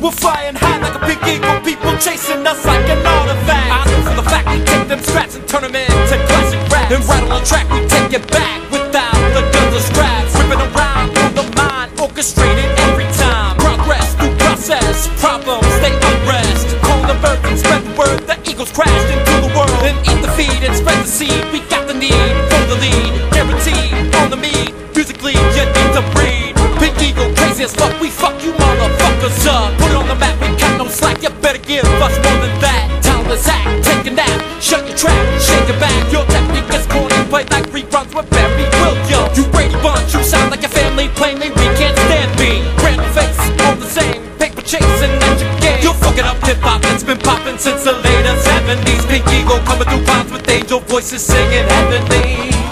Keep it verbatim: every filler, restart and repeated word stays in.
We're flying high like a big eagle, people chasing us like an artifact. I know for the fact we take them scraps and turn them into classic raps. And rattle on track, we take it back without the guns or straps. Ripping around on the mind, orchestrated every time. Progress through process, problems they unrest. Call the bird and spread the word, the eagles crashed into the world. And eat the feed and spread the seed, we got the need for the lead. Guaranteed on the meat, musically you need to breed. Big eagle, crazy as fuck, we fuck you motherfuckers up. Put it on the map, we got no slack, you better give us more than that. Talentless act, take a nap, shut your trap, shake your back. Your technique is corny, play like reruns with Barry Williams. You Brady Bunch, you sound like a family, plainly we can't stand me. Random face, all the same, paper chasing at your game. You're fucking up hip-hop, it's been popping since the later seventies. Big eagle coming through clouds with angel voices singing heavenly.